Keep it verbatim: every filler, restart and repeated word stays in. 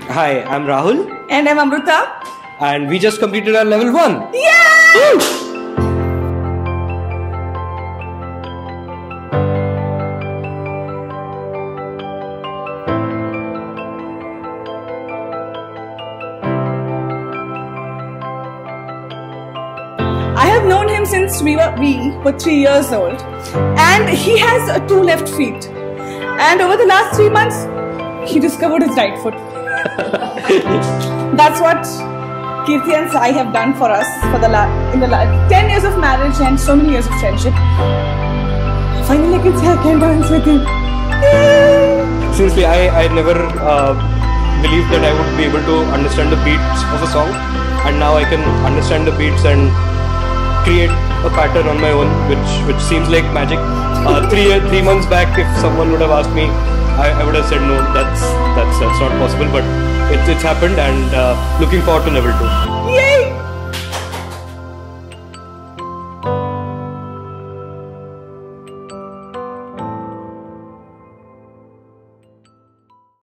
Hi, I'm Rahul. And I'm Amrita. And we just completed our level one. Yeah! Woo! I have known him since we were we were three years old, and he has uh, two left feet. And over the last three months, he discovered his right foot. That's what Kirti and Sai have done for us for the la in the la ten years of marriage and so many years of friendship. Finally, I can say I can dance with him. Yay! Seriously, I I never uh, believed that I would be able to understand the beats of a song, and now I can understand the beats and create a pattern on my own, which which seems like magic. Uh, three three months back, if someone would have asked me, I, I would have said no, that's that's that's not possible. But it's it's happened, and uh, looking forward to level two. Yay!